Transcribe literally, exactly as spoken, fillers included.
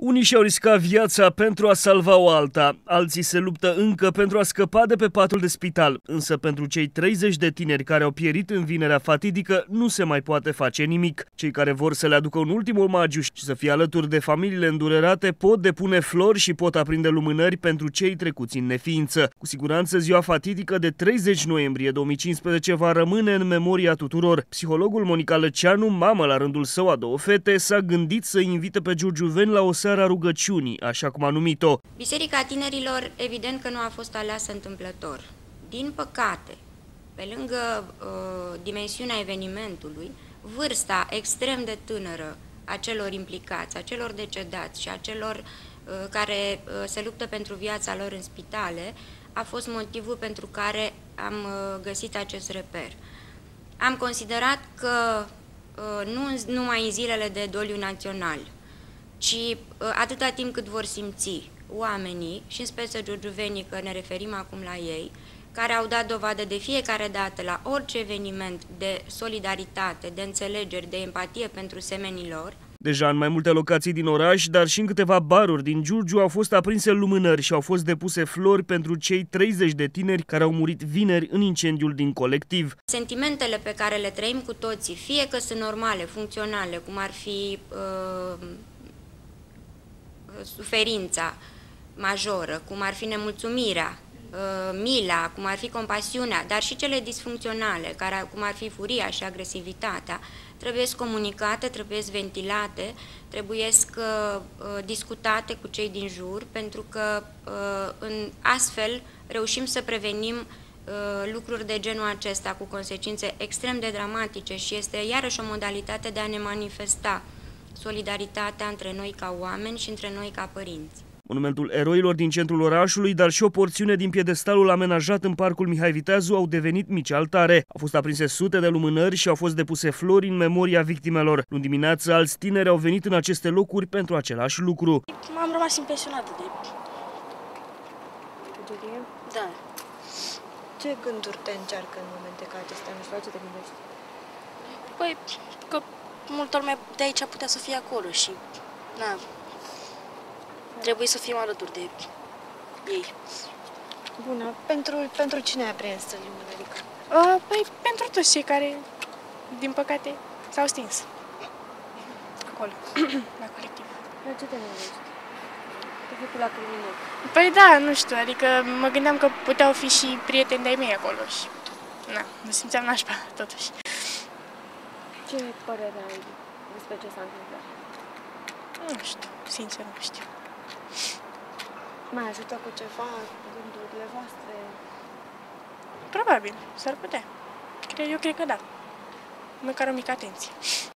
Unii și-au riscat viața pentru a salva o alta, alții se luptă încă pentru a scăpa de pe patul de spital, însă pentru cei treizeci de tineri care au pierit în vinerea fatidică nu se mai poate face nimic. Cei care vor să le aducă un ultim omagiu și să fie alături de familiile îndurerate pot depune flori și pot aprinde lumânări pentru cei trecuți în neființă. Cu siguranță ziua fatidică de treizeci noiembrie două mii cincisprezece va rămâne în memoria tuturor. Psihologul Monica Lăceanu, mamă la rândul său a două fete, s-a gândit să invite pe giurgiuveni la o seară a rugăciunii, așa cum a numit-o. Biserica Tinerilor, evident că nu a fost aleasă întâmplător. Din păcate, pe lângă uh, dimensiunea evenimentului, vârsta extrem de tânără a celor implicați, a celor decedați și a celor uh, care uh, se luptă pentru viața lor în spitale, a fost motivul pentru care am uh, găsit acest reper. Am considerat că uh, nu numai în zilele de doliu național, ci uh, atâta timp cât vor simți oamenii, și în speță giurgiuvenii, că ne referim acum la ei, care au dat dovadă de fiecare dată la orice eveniment de solidaritate, de înțelegere, de empatie pentru semenii lor. Deja în mai multe locații din oraș, dar și în câteva baruri din Giurgiu au fost aprinse lumânări și au fost depuse flori pentru cei treizeci de tineri care au murit vineri în incendiul din colectiv. Sentimentele pe care le trăim cu toții, fie că sunt normale, funcționale, cum ar fi uh, suferința majoră, cum ar fi nemulțumirea, mila, cum ar fi compasiunea, dar și cele disfuncționale, care, cum ar fi furia și agresivitatea, trebuie comunicate, trebuie ventilate, trebuie uh, discutate cu cei din jur, pentru că uh, în astfel reușim să prevenim uh, lucruri de genul acesta cu consecințe extrem de dramatice și este iarăși o modalitate de a ne manifesta solidaritatea între noi ca oameni și între noi ca părinți. Monumentul eroilor din centrul orașului, dar și o porțiune din piedestalul amenajat în parcul Mihai Viteazu au devenit mici altare. Au fost aprinse sute de lumânări și au fost depuse flori în memoria victimelor. Luni dimineață, alți tineri au venit în aceste locuri pentru același lucru. M-am rămas impresionată de... Da. Ce gânduri te încearcă în momente ca acestea? Nu știu, la ce te gândești? Păi, că multă lume de aici putea să fie acolo și... Na, trebuie să fim alături de ei. Bună. Pentru, pentru cine ai aprins lumânărica? Uh, păi, pentru toți cei care, din păcate, s-au stins. Acolo, la colectiv. La ce te gândești? Te făcut la criminal. Păi da, nu știu, adică mă gândeam că puteau fi și prieteni de-ai mei acolo și... Na, mă simțeam nașpa, totuși. Ce părere ai despre ce s-a întâmplat? Nu știu, sincer, nu știu. Mai ajută cu ceva gândurile voastre? Probabil, s-ar putea. Cred, eu cred că da. Măcar o mică atenție.